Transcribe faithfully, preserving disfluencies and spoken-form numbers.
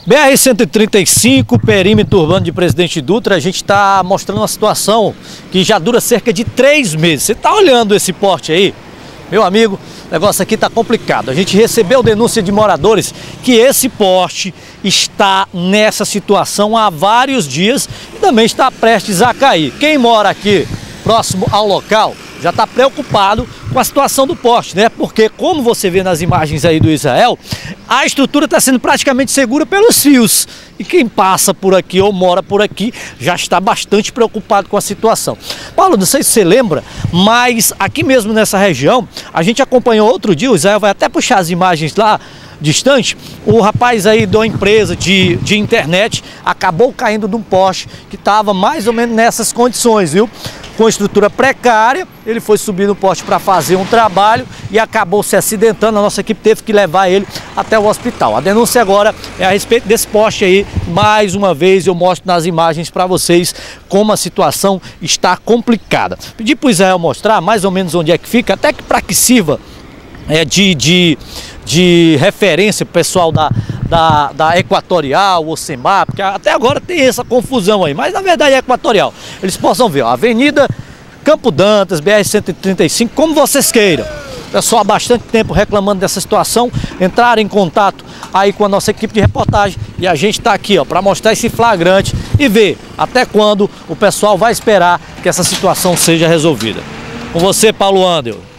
B R cento e trinta e cinco, perímetro urbano de Presidente Dutra, a gente está mostrando uma situação que já dura cerca de três meses. Você está olhando esse porte aí? Meu amigo, o negócio aqui está complicado. A gente recebeu denúncia de moradores que esse poste está nessa situação há vários dias e também está prestes a cair. Quem mora aqui próximo ao local já está preocupado com a situação do poste, né? Porque, como você vê nas imagens aí do Israel, a estrutura está sendo praticamente segura pelos fios. E quem passa por aqui ou mora por aqui já está bastante preocupado com a situação. Paulo, não sei se você lembra, mas aqui mesmo nessa região, a gente acompanhou outro dia, o Israel vai até puxar as imagens lá distante, o rapaz aí da empresa de, de internet acabou caindo de um poste que estava mais ou menos nessas condições, viu? Com estrutura precária, ele foi subir no poste para fazer um trabalho e acabou se acidentando. A nossa equipe teve que levar ele até o hospital. A denúncia agora é a respeito desse poste aí. Mais uma vez eu mostro nas imagens para vocês como a situação está complicada. Pedi para o Israel mostrar mais ou menos onde é que fica, até que para que sirva é, de, de, de referência para o pessoal da, da, da Equatorial, ou SEMAR, porque até agora tem essa confusão aí, mas na verdade é Equatorial. Eles possam ver, ó, Avenida Campo Dantas, B R cento e trinta e cinco, como vocês queiram. Pessoal há bastante tempo reclamando dessa situação, entraram em contato aí com a nossa equipe de reportagem e a gente está aqui, ó, para mostrar esse flagrante e ver até quando o pessoal vai esperar que essa situação seja resolvida. Com você, Paulo Andel.